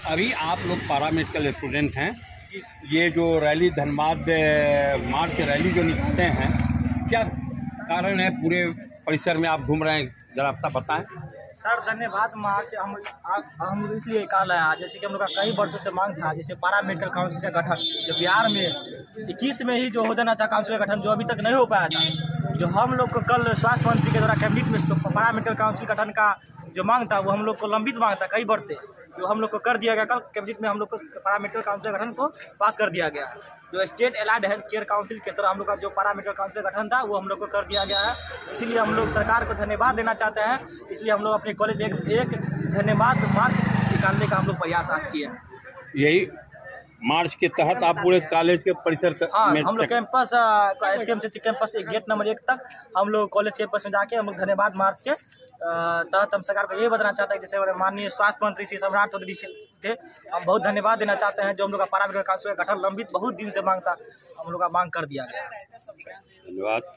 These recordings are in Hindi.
अभी आप लोग पारा मेडिकल स्टूडेंट हैं, ये जो रैली धनबाद मार्च रैली जो निकलते हैं, क्या कारण है? पूरे परिसर में आप घूम रहे हैं, जरा आपका बताएं। सर धन्यवाद। मार्च हम इसलिए निकाला है, जैसे कि हम लोग का कई वर्षों से मांग था, जैसे पारा मेडिकल काउंसिल का गठन जो बिहार में 21 में ही जो हो जाना था काउंसिल का गठन, जो अभी तक नहीं हो पाया था। जो हम लोग को कल स्वास्थ्य मंत्री के द्वारा कैबिनेट में पारा मेडिकल काउंसिल गठन का जो मांग था, वो हम लोग को लंबित मांग था कई वर्ष से, जो हम लोग को कर दिया गया। कल कैबिनेट में हम लोग को पारा मेडिकल काउंसिल गठन को पास कर दिया गया। जो state allied health care council के तरह हम लोग का जो पारा मेडिकल काउंसिल गठन था, वो हम लोग को कर दिया गया है। इसीलिए हम लोग सरकार को धन्यवाद देना चाहते हैं। इसलिए हम लोग अपने कॉलेज में एक धन्यवाद मार्च निकालने का हम लोग प्रयास आज किए हैं। यही मार्च के तहत आप पूरे कॉलेज के परिसर में हम लोग campus SKMCC campus gate number 1 तक हम लोग कॉलेज कैंपस में जाके हम लोग धन्यवाद मार्च के तहत हम सरकार को ये बताना चाहते हैं, जैसे माननीय स्वास्थ्य मंत्री श्री सम्राट चौधरी थे, हम बहुत धन्यवाद देना चाहते हैं। जो हम लोग का पारा मेडिकल काउंसिल का गठन लंबित बहुत दिन से मांग था, हम लोग का मांग कर दिया गया। धन्यवाद।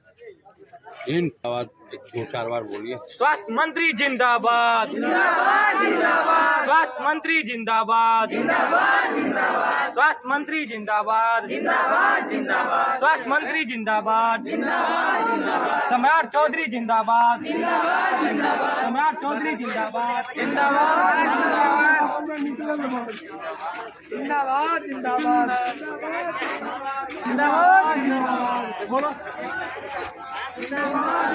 दो चार बार बोलिए। स्वास्थ्य मंत्री जिंदाबाद, स्वास्थ्य मंत्री जिंदाबाद, स्वास्थ्य मंत्री जिंदाबाद, स्वास्थ्य मंत्री जिंदाबाद, सम्राट चौधरी जिंदाबाद, सम्राट चौधरी जिंदाबाद, जिंदाबाद, जिंदाबाद, जिंदाबाद, बोलो जिंदाबाद,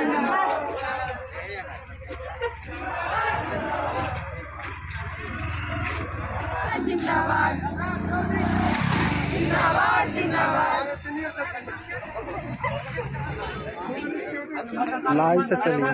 जिंदाबाद, जिंदाबाद, जिंदाबाद। लाइव से चलिए।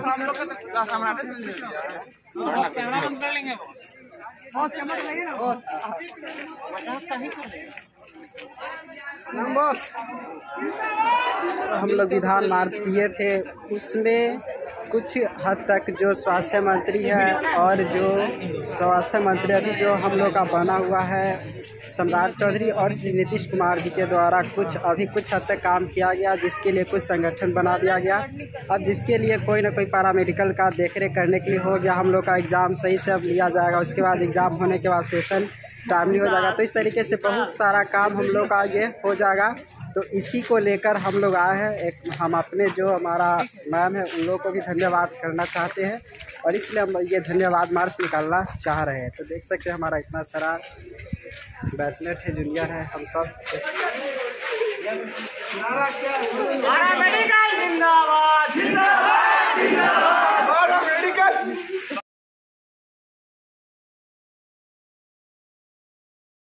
हम लोग विधान मार्च किए थे, उसमें कुछ हद तक जो स्वास्थ्य मंत्री है और जो स्वास्थ्य मंत्री अभी जो हम लोग का बना हुआ है सम्राट चौधरी और श्री नीतीश कुमार जी के द्वारा कुछ हद तक काम किया गया, जिसके लिए कुछ संगठन बना दिया गया। अब जिसके लिए कोई ना कोई पैरामेडिकल का देखरेख करने के लिए हो गया। हम लोग का एग्ज़ाम सही से अब लिया जाएगा, उसके बाद एग्ज़ाम होने के बाद सेशन टाइमली हो जाएगा। तो इस तरीके से बहुत सारा काम हम लोग का ये हो जाएगा। तो इसी को लेकर हम लोग आए हैं। हम अपने जो हमारा मैम है उन लोगों को भी धन्यवाद करना चाहते हैं और इसलिए हम ये धन्यवाद मार्च निकालना चाह रहे हैं। तो देख सकते हैं हमारा इतना सारा बैचलर है, जूनियर है, हम सब। पारा मेडिकल जिंदाबाद, जिंदाबाद, जिंदाबाद, पारा मेडिकल